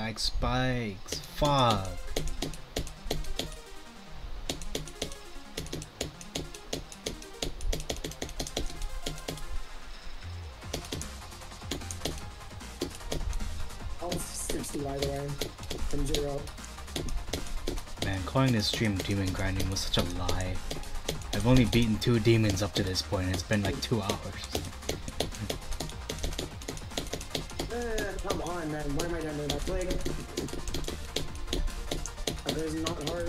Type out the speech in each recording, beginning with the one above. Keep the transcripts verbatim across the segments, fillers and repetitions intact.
like spikes. Fuck. sixty by the way, from zero. Man, calling this stream demon grinding was such a lie. I've only beaten two demons up to this point and it's been like two hours. Uh, come on man, why am I gonna do that? Like, that is not hard.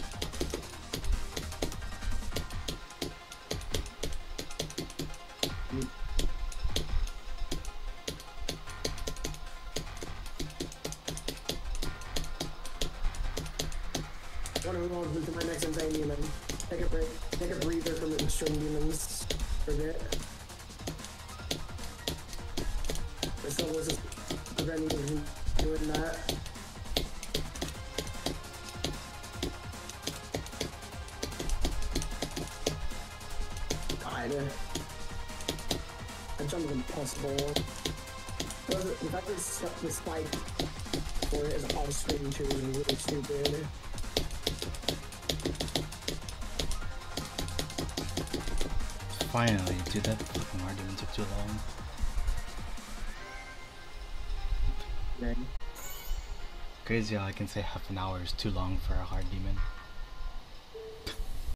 What are we going to my next insane demon? Take a break, take a breather from the string demons for a bit. This level is just preventing me from doing that. God. That jump is impossible. The fact that the spike for it is all screen too is really stupid. Finally, dude, that fucking hard demon took too long. Dang. Crazy how I can say half an hour is too long for a hard demon.